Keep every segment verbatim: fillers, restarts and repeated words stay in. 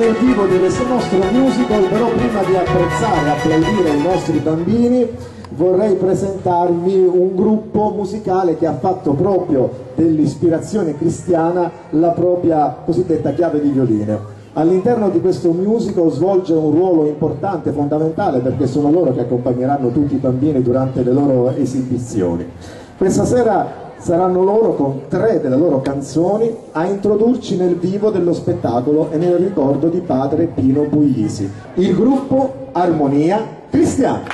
dal vivo di questo nostro musical, però prima di apprezzare e applaudire i nostri bambini vorrei presentarvi un gruppo musicale che ha fatto proprio dell'ispirazione cristiana la propria cosiddetta chiave di violino. All'interno di questo musical svolge un ruolo importante, fondamentale, perché sono loro che accompagneranno tutti i bambini durante le loro esibizioni. Questa sera saranno loro, con tre delle loro canzoni, a introdurci nel vivo dello spettacolo e nel ricordo di padre Pino Puglisi. Il gruppo Armonia Cristiana.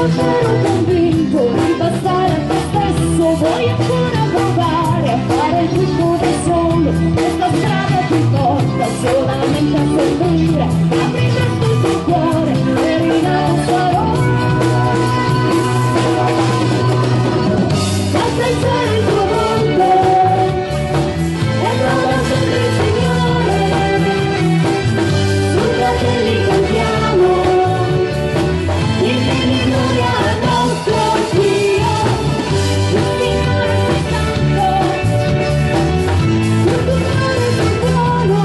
davvero convinto di bastare a te stesso, vuoi ancora provare a fare tutto da solo, questa strada ti porta solamente a servire, apri presto il tuo cuore e rinato sarò. Basta alzare il tuo volto e loda sempre il Signore, sul fratelli cantiamo inno di gloria al nostro Dio. Il Signore è santo, sul tuo cuore sul trono,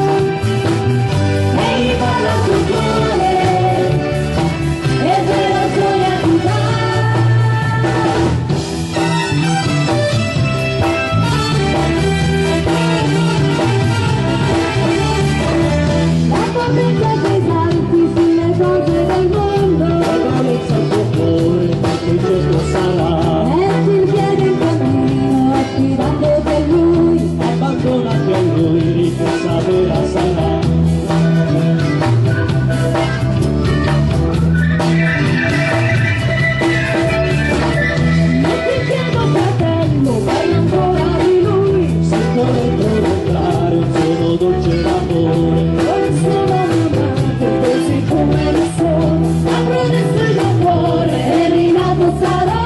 egli parla al tuo cuore e vera gioia ti dà. La potenza dei santi sulle cose del mondo, Dolezza al tuo cuore, che Gesù sarà. metti il piede in cammino, affidandoti a Lui. Abbandonati a Lui, ricchezza vera sarà. Metti il piede, fratello, vai ancora di Lui. Se vuole prolungare un solo dolce d'amore, Non sono amato così come lo sono, apro adesso il mio cuore e rinato sarò.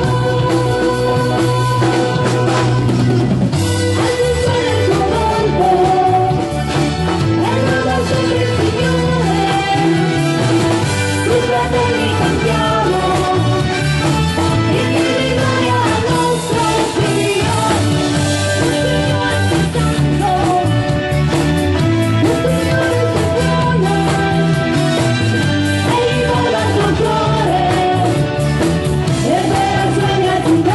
Alzare il tuo volto e loda sempre il Signore, sui fratelli cantiamo inno di gloria al nostro Dio. Il Signore è santo, il Signore è buono, egli parla al tuo cuore e vera gioia ti dà.